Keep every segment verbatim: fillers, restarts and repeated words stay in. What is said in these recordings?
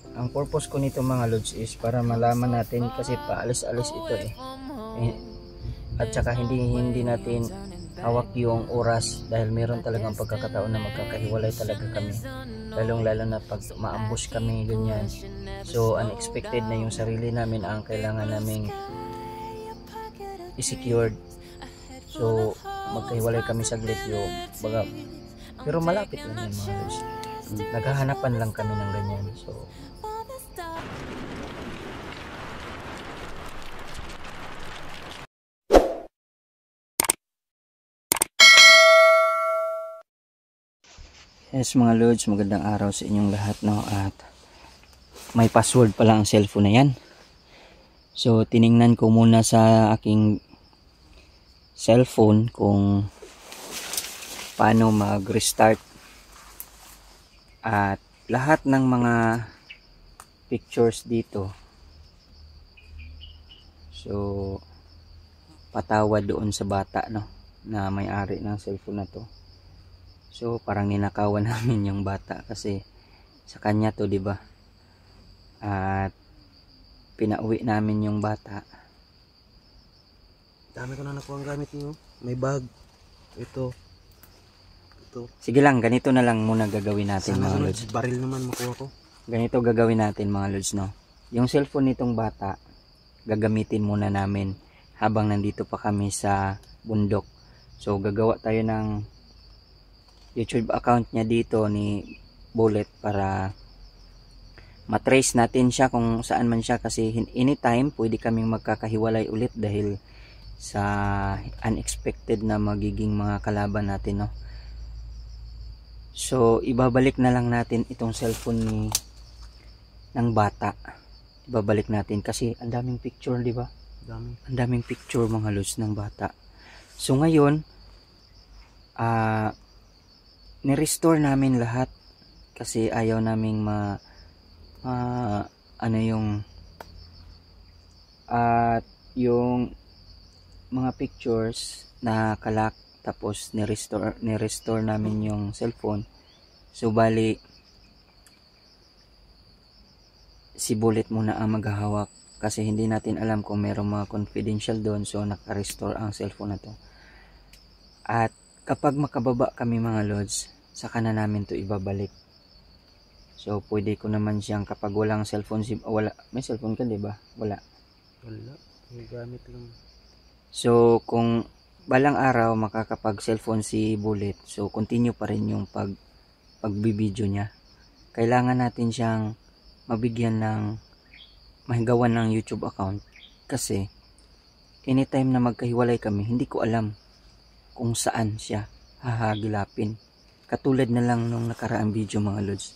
ang purpose ko nito mga lods is para malaman natin kasi paalis-alis ito eh. eh at saka hindi hindi natin hawak yung oras dahil meron talagang pagkakataon na magkakahiwalay talaga kami, lalong lalo na pag maambush kami ganyan. So unexpected na yung sarili namin ang kailangan naming i-secured. So magkahiwalay kami saglit yung baga, pero malapit lang yung mga lods. Naghahanapan lang kami ng ganyan. So yes mga lods, magandang araw sa inyong lahat, no? At may password pala ang cellphone na yan. So tiningnan ko muna sa aking cellphone kung paano mag-restart. At lahat ng mga pictures dito, so patawad doon sa bata, no, na may-ari ng cellphone na to. So parang ninakawan namin yung bata kasi sa kanya to, 'di ba? At pinauwi namin yung bata. Dami ko na nakuha ang gamit niyo. May bag. Ito. Ito. Sige lang, ganito na lang muna gagawin natin Sana mga lods. Baril naman makuha ko. Ganito gagawin natin mga lods, no. Yung cellphone nitong bata gagamitin muna namin habang nandito pa kami sa bundok. So gagawa tayo ng YouTube account niya dito ni Bullet para matrace natin siya kung saan man siya, kasi anytime pwede kaming magkakahiwalay ulit dahil sa unexpected na magiging mga kalaban natin, no. So ibabalik na lang natin itong cellphone ni ng bata. Ibabalik natin kasi ang daming picture, di ba? Dami. Ang daming picture mga lods ng bata. So ngayon ah uh, ni-restore namin lahat kasi ayaw naming ma, ma ano yung at uh, yung mga pictures na kalak, tapos ni-restore ni-restore namin yung cellphone. So bali si Bullet muna ang maghahawak kasi hindi natin alam kung mayroong mga confidential doon, so naka-restore ang cellphone na to. At kapag makababa kami mga lods, saka na namin to ibabalik. So pwede ko naman siyang kapag walang cellphone, si oh, wala, may cellphone ka, di ba? Wala. Wala. May gamit lang. So kung balang araw makakapag cellphone si Bullet, so continue pa rin yung pag pagbibideo niya. Kailangan natin siyang mabigyan ng mahigawan ng YouTube account kasi anytime na magkahiwalay kami, hindi ko alam kung saan siya hahagilapin. Katulad na lang nung nakaraang video mga lods.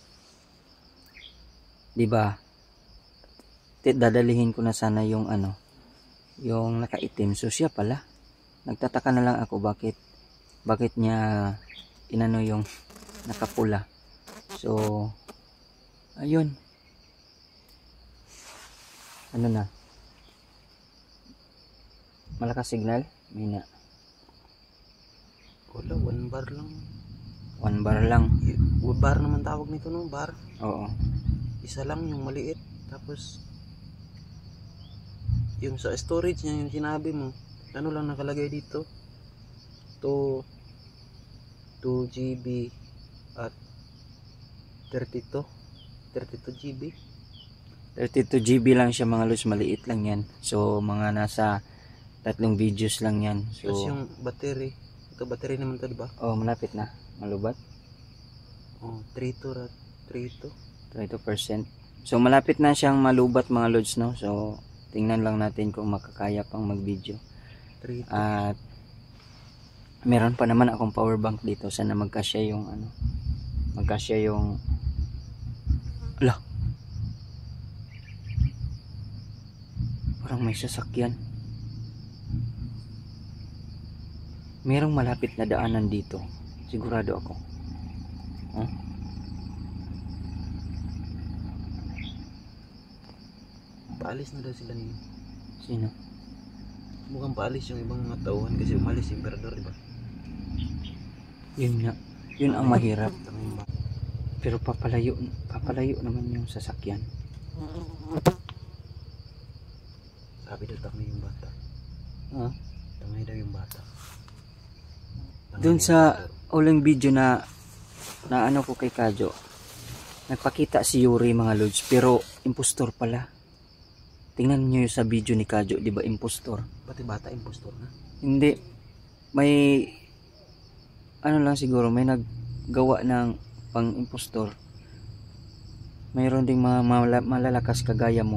'Di ba? Dadalihin ko na sana yung ano, yung nakaitim. So siya pala. Nagtataka na lang ako bakit bakit niya inano yung nakapula. So ayun. Ano na? Malakas signal? May na. Wala, one bar lang. One bar lang. One bar naman tawag nito, no? Bar. Oo. Isa lang yung maliit. Tapos yung sa storage niya, yung sinabi mo, ano lang nakalagay dito? two G B at thirty-two G B. thirty-two G B lang siya mga lods, maliit lang yan. So mga nasa tatlong videos lang yan. So tapos yung battery, ito battery naman to, diba? Oh, malapit na. Malubat. Oh, thirty-two percent. So malapit na siyang malubat mga lods, no. So tingnan lang natin kung makakaya pang mag-video. At meron pa naman akong power bank dito. Sana magkasya yung ano. Magkasya yung ala. Parang may sasakyan. Merong malapit na daanan dito. Sigurado ako. Huh? Paalis na daw sila niyo. Sino? Mukhang paalis yung ibang mga tauhan kasi umalis yung emperador, diba? Yun nga. Yun ang mahirap. Pero papalayo, papalayo naman yung sasakyan. Sabi daw tangay yung bata. Ah. Tangay daw yung bata. Tangay Doon yung sa bata. uling video na na ano ko kay Kadyo, nagpakita si Yuri mga lods, pero impostor pala. Tingnan niyo sa video ni Kadyo, di ba impostor? Pati bata impostor na. Hindi, may ano lang siguro, may naggawa ng pang impostor. Mayroon ding mga mala- malalakas kagaya mo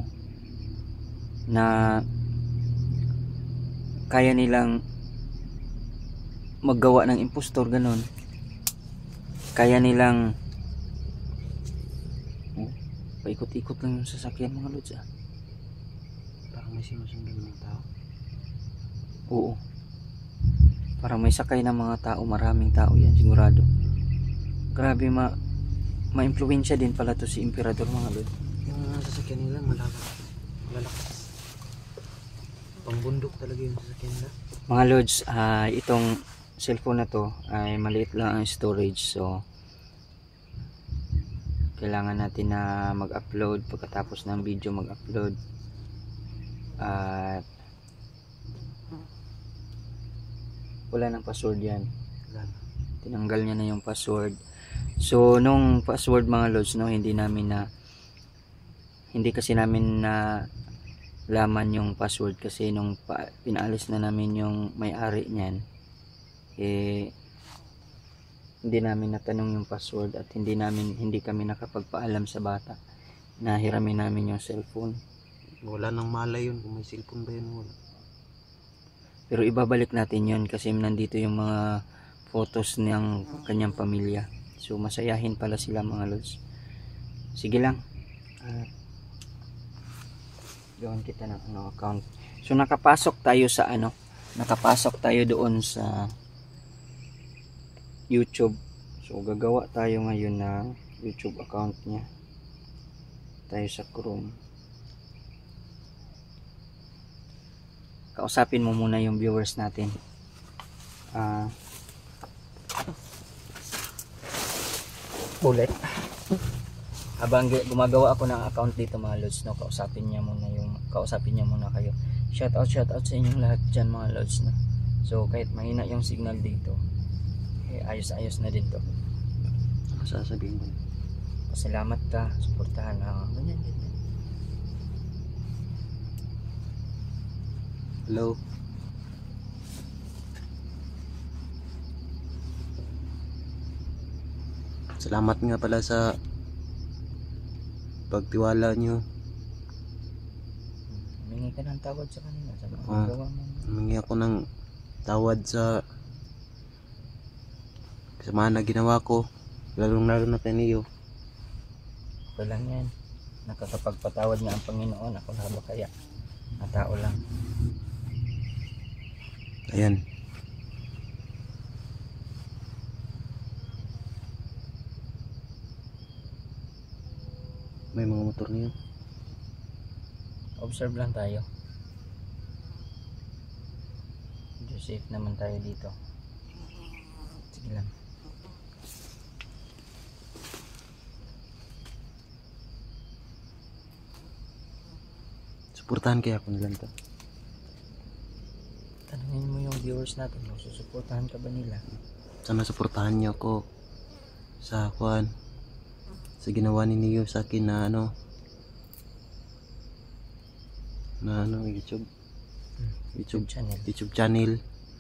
na kaya nilang maggawa ng impostor, ganon. Kaya nilang oh, paikot-ikot lang yung sasakyan mga lods ah. Parang may sinusundan ng tao. Oo, parang may sakay ng mga tao, maraming tao yan sigurado. Grabe, ma ma-impluwensya din pala to si Emperador mga lods. Yung mga sasakyan nila malalakas. Malalakas. Pangbundok talaga yung sasakyan nila. Mga lods, ah, itong cellphone na to ay maliit lang ang storage, so kailangan natin na mag-upload pagkatapos ng video mag-upload at wala ng password yan, Wala na. tinanggal niya na yung password. So nung password mga lods, no, hindi namin na hindi kasi namin na laman yung password kasi nung pa, pinaalis na namin yung may-ari niyan, eh hindi namin natanong yung password at hindi namin hindi kami nakapagpaalam sa bata na hiramin namin yung cellphone. Wala nang malay yun kung may cellphone ba yun. Wala. Pero ibabalik natin yun kasi nandito yung mga photos ng kanyang pamilya. So masayahin pala sila mga lods. Sige lang. Uh, Gawin kita ng ano, account. So nakapasok tayo sa ano, nakapasok tayo doon sa YouTube. So gagawa tayo ngayon ng YouTube account niya. Tayo sa Chrome. Kausapin mo muna yung viewers natin. Ah, uh, ulit. Habang gumagawa ako ng account dito mga lods, no, kausapin niya muna yung kausapin niya muna kayo. Shout out, shout out sa inyong lahat diyan mga lods, no. So kahit mahina yung signal dito, eh, ayos-ayos na din to. Ano sasabihin mo? Pasalamat ka, suportahan na ganyan ganyan. Hello. Salamat nga pala sa pagtiwala nyo. Humingi ka ng tawad sa kanila sa mga Ah, gawa mo. Humingi ako ng tawad sa kasama na ginawa ko, lalong lalo na kay Neo. Okay lang yan. Nakakapagpatawad nga ang Panginoon. Ako na ba kaya? Na tao lang. Ayan. May mga motor niyo. Observe lang tayo. Medyo safe naman tayo dito. Sige lang. Suportahan kaya ako nilang to. Tanungin mo yung viewers natin, susuportahan ka ba nila? Sana suportahan niyo ako sa kuan, sa ginawa ni Neo sa akin na ano na ano YouTube YouTube YouTube channel. YouTube channel.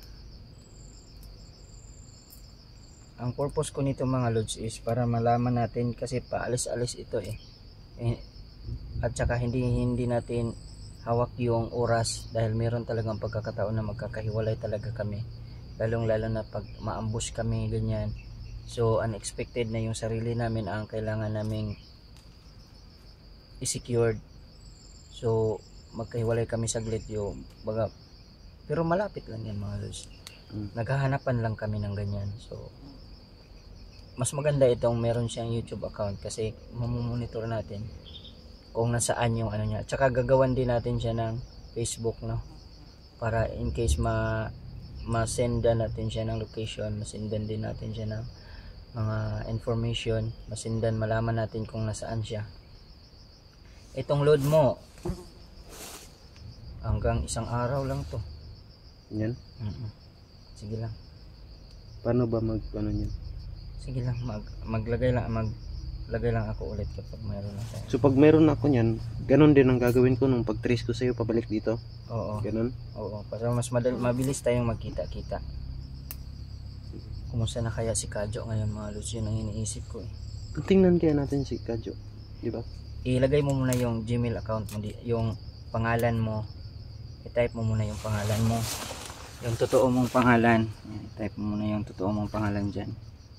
Ang purpose ko nito mga lods is para malaman natin kasi paalis-alis ito eh. eh at saka hindi hindi natin hawak yung oras dahil meron talagang pagkakataon na magkakahiwalay talaga kami, lalong lalo na pag maambush kami ganyan. So unexpected na yung sarili namin ang kailangan naming i-secured. So magkahiwalay kami saglit yung baga, pero malapit lang yan mga lods. Mm. Naghahanapan lang kami ng ganyan. So mas maganda itong meron siyang YouTube account kasi mamomonitor natin kung nasaan yung ano niya. Tsaka gagawan din natin siya ng Facebook, no, para in case ma masendan natin siya ng location, masendan din natin siya ng mga information, masendan, malaman natin kung nasaan siya. Itong load mo, hanggang isang araw lang to. Yan. Mm-mm. Sige lang. Paano ba mag ano yan? Sige lang, mag, maglagay lang, maglagay lang ako ulit kapag mayroon na tayo. So pag meron ako niyan, ganun din ang gagawin ko nung pag-trace ko sa'yo pabalik dito. Oo. Ganun. Oo, para mas madali, mabilis tayong magkita-kita. Kumusta na kaya si Kadyo ngayon mga lods, yun ang iniisip ko eh. Tingnan kaya natin si Kadyo, di ba? Ilagay mo muna yung Gmail account mo, yung pangalan mo. I-type mo muna yung pangalan mo. Yung totoo mong pangalan. I-type mo muna yung totoo mong pangalan dyan.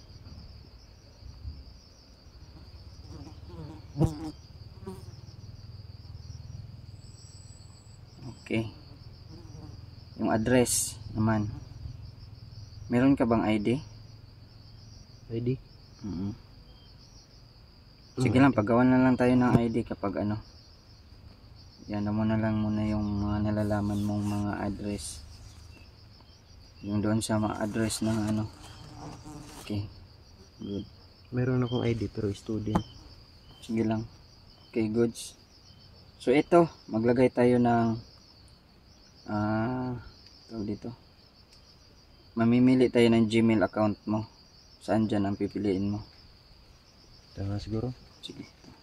Okay. Yung address naman. Meron ka bang I D? I D? Mm-hmm. Sige lang, paggawan na lang tayo ng I D kapag ano. Yan mo na lang muna yung mga nalalaman mong mga address. Yung doon sa mga address ng ano. Okay. Good. Meron akong I D pero student. Sige lang. Okay, goods. So ito, maglagay tayo ng ah, uh, dito. Mamimili tayo ng Gmail account mo. Saan dyan ang pipiliin mo? Tama siguro. Sige.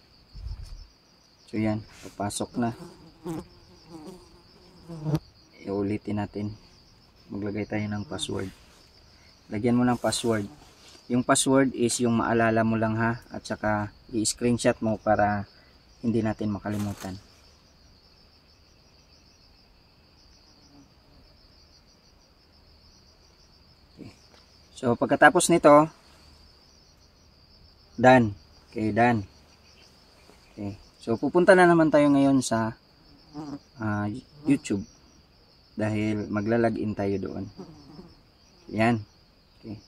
So yan, papasok na. Iulitin natin. Maglagay tayo ng password. Lagyan mo ng password. Yung password is yung maalala mo lang ha. At saka i-screenshot mo para hindi natin makalimutan. Okay. So pagkatapos nito, done. Okay, done. Okay. So pupunta na naman tayo ngayon sa uh, YouTube. Dahil magla-login tayo doon. Yan. Okay.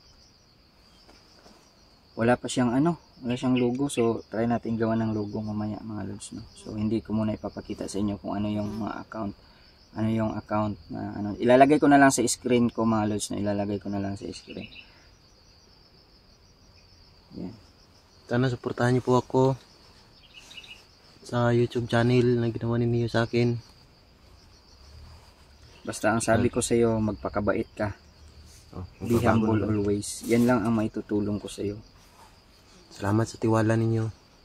Wala pa siyang ano, wala siyang logo. So try natin gawa ng logo mamaya mga lods, no. So hindi ko muna ipapakita sa inyo kung ano yung mga account, ano yung account na ano. Ilalagay ko na lang sa screen ko mga lods, na ilalagay ko na lang sa screen. Yan. Sana suportahan niyo po ako sa YouTube channel na ginawa ninyo sa akin. Basta ang sabi ko sa iyo, magpakabait ka. Oh, Be humble always. Yan lang ang maitutulong ko sa iyo. Salamat sa tiwala ninyo.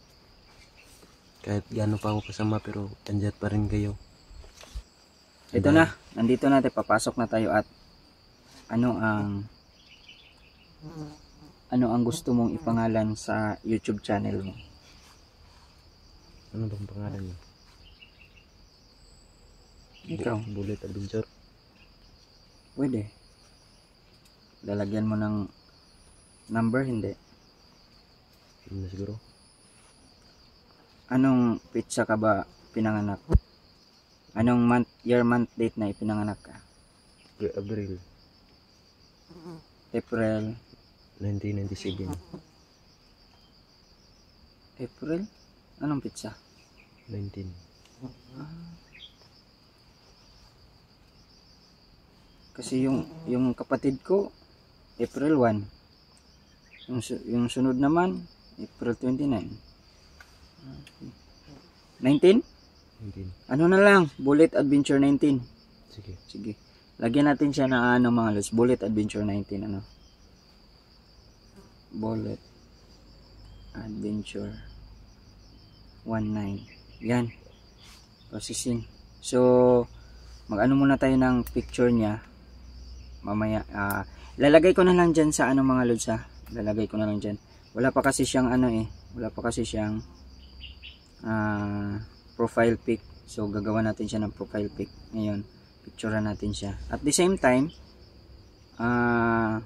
Kahit gaano pa ako kasama pero andyan pa rin kayo. Ito na, nandito natin, papasok na tayo at ano ang ano ang gusto mong ipangalan sa YouTube channel mo? Ano bang pangalan niyo? Ikaw. Bullet Adventure. Pwede. Lalagyan mo ng number, hindi. Hindi na siguro. Anong pizza ka ba pinanganak? Anong month, year, month, date na ipinanganak ka? April April. nineteen ninety-seven. April? Anong pizza? nineteen. Ah. Kasi yung yung kapatid ko April one. Yung yung sunod naman April twenty-nine. nineteen? nineteen. Ano na lang, Bullet Adventure nineteen. Sige. Sige. Lagyan natin siya ng ano mga lods, Bullet Adventure nineteen ano. Bullet Adventure nineteen. Yan. Processing. So mag-ano muna tayo ng picture niya. Mamaya uh, lalagay ko na lang dyan sa ano mga lods ha. Lalagay ko na lang dyan. Wala pa kasi siyang ano eh. Wala pa kasi siyang uh, profile pic. So gagawa natin siya ng profile pic. Ngayon, picturean natin siya. At the same time, uh,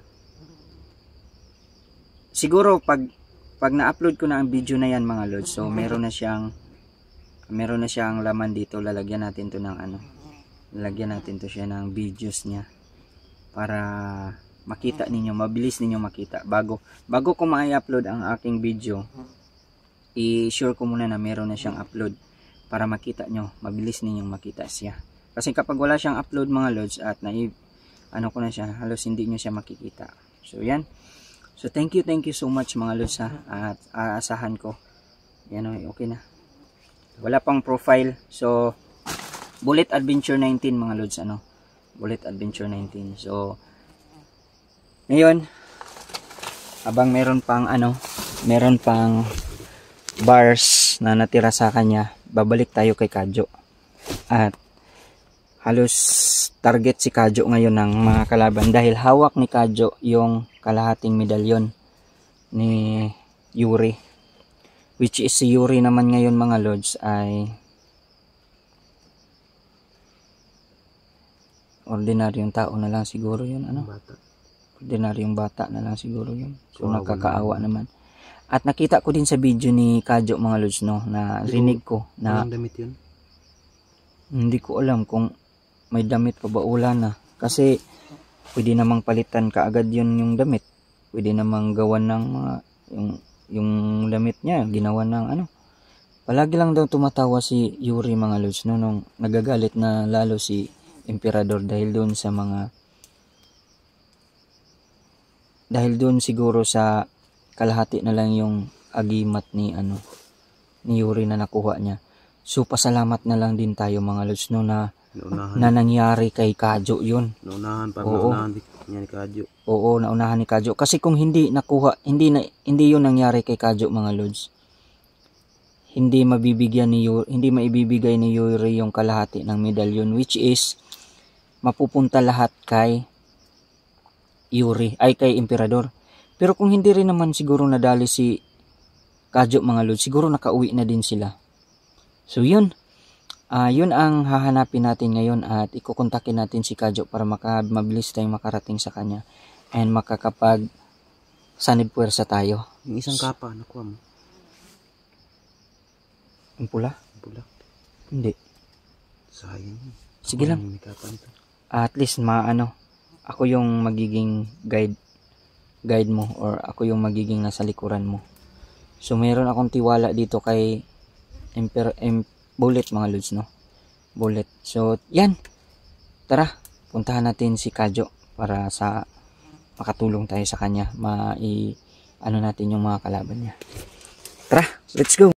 siguro pag pag na-upload ko na ang video na yan mga lods. So meron na siyang meron na siyang laman dito. Lalagyan natin to ng ano. Lalagyan natin to siya ng videos niya. Para makita ninyo, mabilis ninyo makita bago bago ko ma-upload ang aking video. I-sure ko muna na meron na siyang upload para makita nyo, mabilis ninyong makita siya. Kasi kapag wala siyang upload mga lods at na ano ko na siya, halos hindi nyo siya makikita. So yan. So thank you, thank you so much mga lods ha. At aasahan ko. Yan o, okay na. Wala pang profile. So, Bullet Adventure nineteen mga lods, ano? Bullet Adventure nineteen. So, ngayon, habang meron pang ano, meron pang bars na natira sa kanya, babalik tayo kay Kadyo. At halos target si Kadyo ngayon ng mga kalaban dahil hawak ni Kadyo yung kalahating medalyon ni Yuri. Which is si Yuri naman ngayon mga lods ay ordinaryong tao na lang siguro yun, ano? Bata. Ordinaryong bata na lang siguro yun. So, Kawawa nakakaawa naman. At nakita ko din sa video ni Kadyo mga lods, no, na rinig ko na Walang damit yun? hindi ko alam kung may damit pa ba ulan na. Kasi pwede namang palitan kaagad yun yung damit. Pwede namang gawan ng mga yung yung damit niya, ginawa ng ano. Palagi lang daw tumatawa si Yuri mga lods, no, nung nagagalit na lalo si Emperador dahil doon sa mga dahil doon siguro sa kalahati na lang yung agimat ni ano ni Yuri na nakuha niya. So pasalamat na lang din tayo mga lods, no, na Naunahan. na nangyari kay Kadyo yun. Naunahan pa. Oo. Naunahan niya ni Kadyo. Oo, naunahan ni Kadyo. Kasi kung hindi nakuha, hindi na hindi 'yun nangyari kay Kadyo mga lods. Hindi mabibigyan ni Yuri, hindi maibibigay ni Yuri yung kalahati ng medalyon, which is mapupunta lahat kay Yuri, ay kay Emperador. Pero kung hindi rin naman siguro nadali si Kadyo mga lods, siguro nakauwi na din sila. So 'yun. Ah, uh, 'yun ang hahanapin natin ngayon at ikukontakin natin si Kadyo para maka mabilis tayong makarating sa kanya and makakapag sanib puwersa tayo. Yung isang kapa, nakuha mo. Yung pula? Pula. Hindi. Sayang. Sige lang. May kapa nito. At least maano, ako yung magiging guide guide mo or ako yung magiging nasa likuran mo. So meron akong tiwala dito kay Emperor em, Bullet mga lods, no? Bullet. So, yan. Tara, puntahan natin si Kadyo para sa makatulong tayo sa kanya. Mai ano natin yung mga kalaban niya. Tara, let's go.